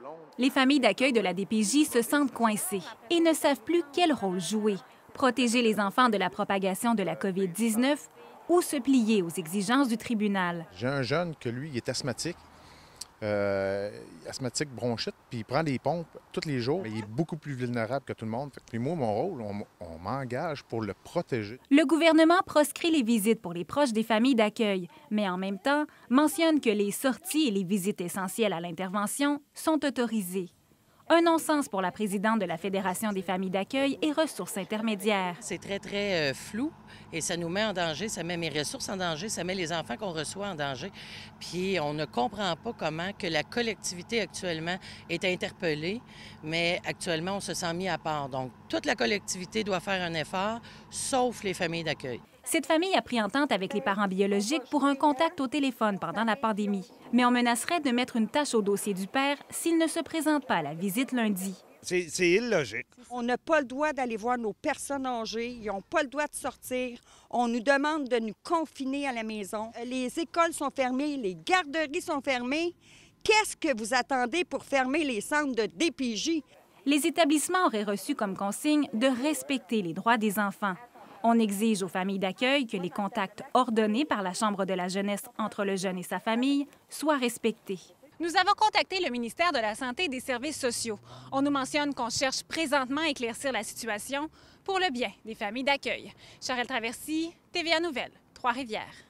Les familles d'accueil de la DPJ se sentent coincées et ne savent plus quel rôle jouer. Protéger les enfants de la propagation de la COVID-19 ou se plier aux exigences du tribunal. J'ai un jeune que lui, il est asthmatique. Asthmatique bronchite, puis il prend des pompes tous les jours. Il est beaucoup plus vulnérable que tout le monde. Puis moi, mon rôle, on m'engage pour le protéger. Le gouvernement proscrit les visites pour les proches des familles d'accueil, mais en même temps mentionne que les sorties et les visites essentielles à l'intervention sont autorisées. Un non-sens pour la présidente de la Fédération des familles d'accueil et ressources intermédiaires. C'est très flou et ça nous met en danger, ça met mes ressources en danger, ça met les enfants qu'on reçoit en danger. Puis on ne comprend pas comment que la collectivité actuellement est interpellée, mais actuellement on se sent mis à part. Donc toute la collectivité doit faire un effort, sauf les familles d'accueil. Cette famille a pris entente avec les parents biologiques pour un contact au téléphone pendant la pandémie. Mais on menacerait de mettre une tache au dossier du père s'il ne se présente pas à la visite lundi. C'est illogique. On n'a pas le droit d'aller voir nos personnes âgées. Ils n'ont pas le droit de sortir. On nous demande de nous confiner à la maison. Les écoles sont fermées, les garderies sont fermées. Qu'est-ce que vous attendez pour fermer les centres de DPJ? Les établissements auraient reçu comme consigne de respecter les droits des enfants. On exige aux familles d'accueil que les contacts ordonnés par la Chambre de la jeunesse entre le jeune et sa famille soient respectés. Nous avons contacté le ministère de la Santé et des Services sociaux. On nous mentionne qu'on cherche présentement à éclaircir la situation pour le bien des familles d'accueil. Charelle Traversy, TVA Nouvelles, Trois-Rivières.